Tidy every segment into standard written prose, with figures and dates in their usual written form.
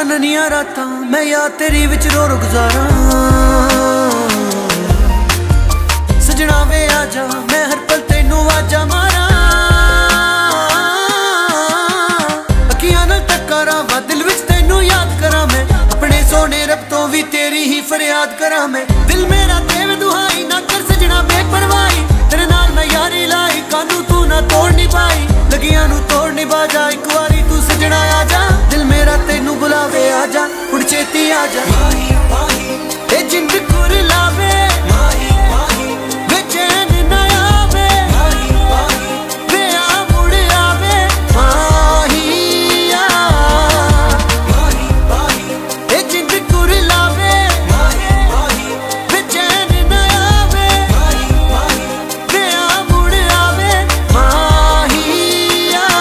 चाननिया रातां मैं याद तेरी विच रो रो गुजारा। सजना वे आजा मैं हर पल तेनू आजा मारा। अखियां नाल टकरा वा दिल विच तेनू याद करा मैं। अपने सोने रब तो भी तेरी ही फरियाद करा मैं। दिल मेरा देव दुहाई ना कर सजना बेपरवाही। तेरे नाल मैं यारी लाई कानू तू ना तोड़ नहीं पाई। लगियां नू तोड़ नहीं बाजा एक बारी तू सजना आजा। दिल मेरा तेनू बुलावे आजा हुण छेती आजा। ए जिंद कुरलावे बेचैन ना आवे वे आ मुड़ आवे माहिया। ए जिंद कुरलावे बेचैन ना आवे वे आ मुड़ आवे माहिया।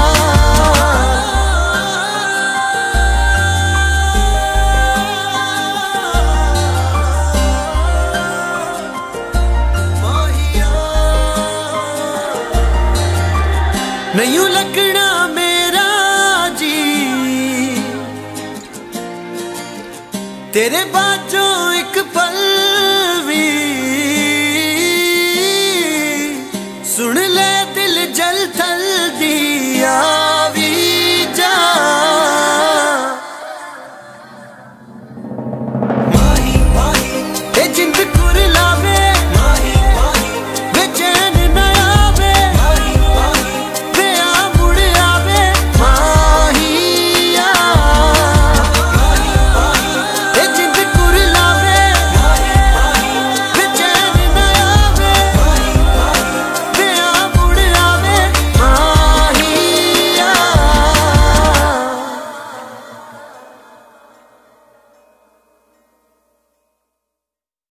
नहीं लगना मेरा जी तेरे बाजों एक पल